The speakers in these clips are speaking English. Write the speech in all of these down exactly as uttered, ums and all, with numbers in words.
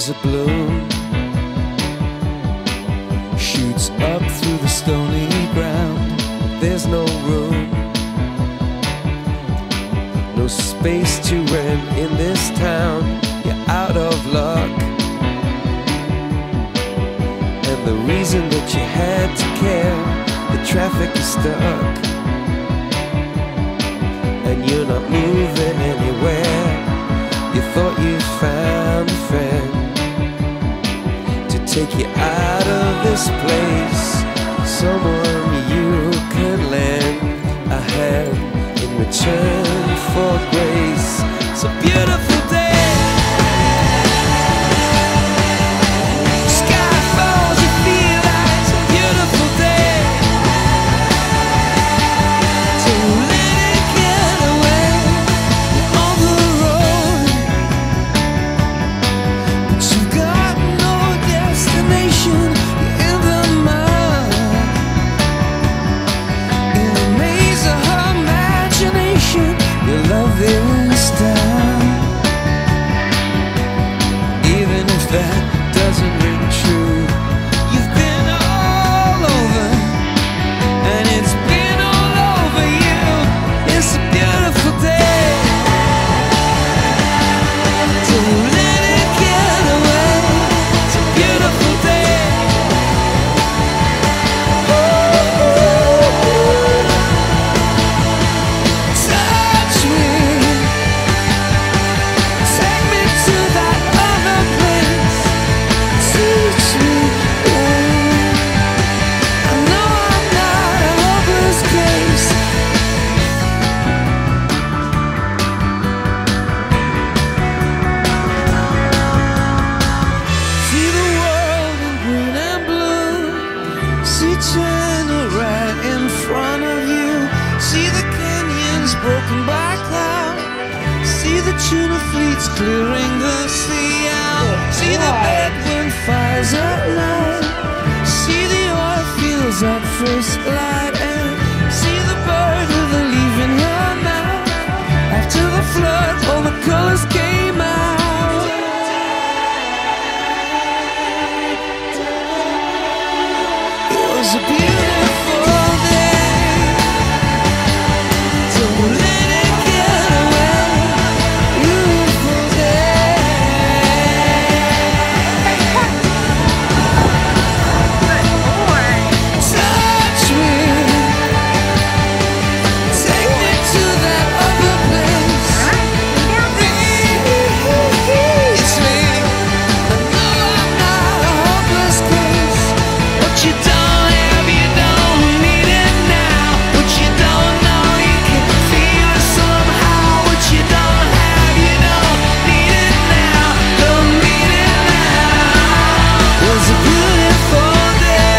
is a balloon, shoots up through the stony ground. There's no room, no space to rent in this town. You're out of luck, and the reason that you had to care, the traffic is stuck, and you're not moving anywhere. You thought you found a friend to take you out of this place, someone you could lend a hand in return for grace. It's a beautiful day. Sky falls, you feel like it's a beautiful day. So let it get away on the road, but you've got no destination. You're in the mud, in the maze of her imagination. Your love is down, even if that doesn't ring true. You've been all over, and it's been all over you. It's a beautiful day. Don't let it get away. It's a beautiful day. Touch me, take me to that other place. Teach me, yeah. I know I'm not a hopeless case. See the world in green and blue. See China right in front of you. See the canyons broken by cloud. See the tuna fleets clearing the sea out. See the bedroom fires at night. See the oil fields at first light. And see the bird with a leaf in her mouth. After the flood, all the colors came out. It was a beautiful day. Don't let it get away. Beautiful day. Touch me, take me to that other place. It's me. I know I'm not a hopeless case. What you don't have, you don't need it now. What you don't know, you can feel it somehow. What you don't have, you don't need it now. Don't need it now. It was a beautiful day.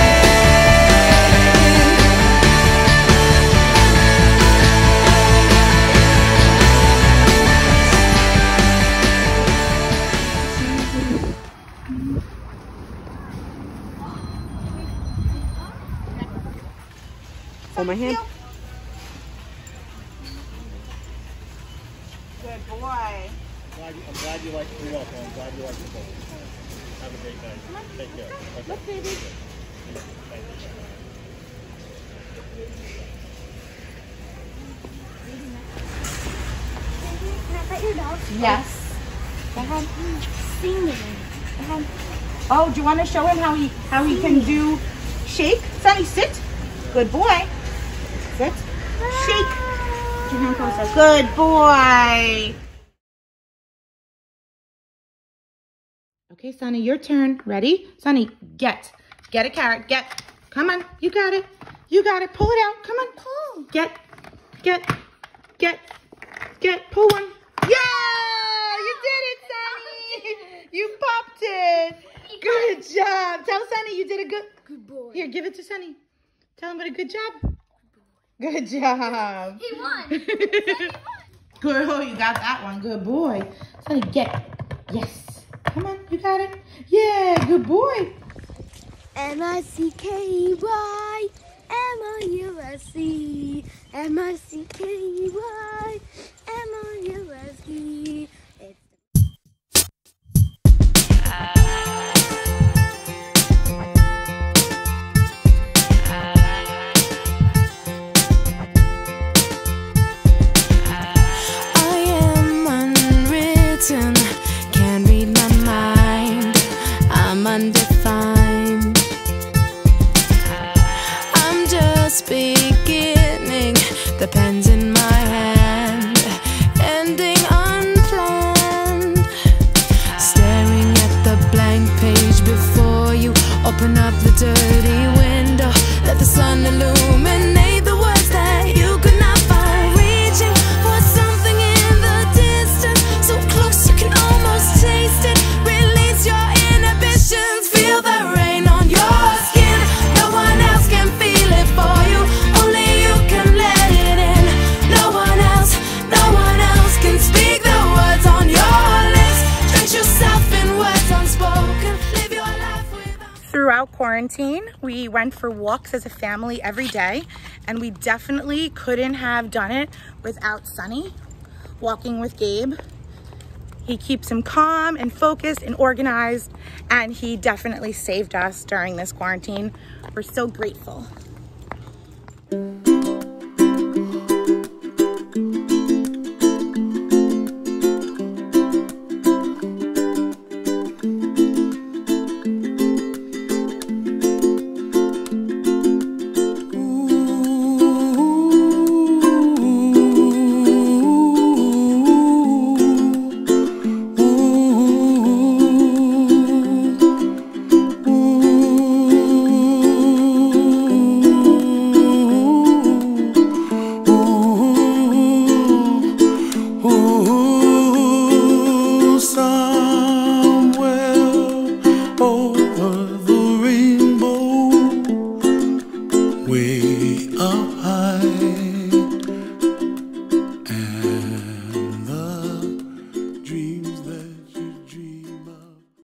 Hold my hand. Good boy. Glad you- I'm glad you like the welcome. I'm glad you like the boat. Have a great night. Take care. Okay. Look, baby. Thank you. Can I pet your dog? Yes. Go ahead. Singing. Go ahead. Oh, do you want to show him how he how he can do shake? Sonny, sit. Good boy. Sit. Shake. Put your hand closer. Good boy. Okay, Sonny, your turn. Ready? Sonny, get. Get a carrot. Get. Come on. You got it. You got it. Pull it out. Come on. Pull. Get. Get. Get. Get. Pull one. Yeah! You did it, Sonny. You popped it. Good job. Tell Sonny you did a good. Good boy. Here, give it to Sonny. Tell him what a good job. Good job. He won. Good. Oh, you got that one. Good boy. Sonny, get. Yes. Come on. You got it. Yeah. Good boy. M I C K Y M O U S E M I C K Y M O U S E. quarantine, we went for walks as a family every day, and we definitely couldn't have done it without Sunny walking with Gabe. He keeps him calm and focused and organized, and he definitely saved us during this quarantine. We're so grateful.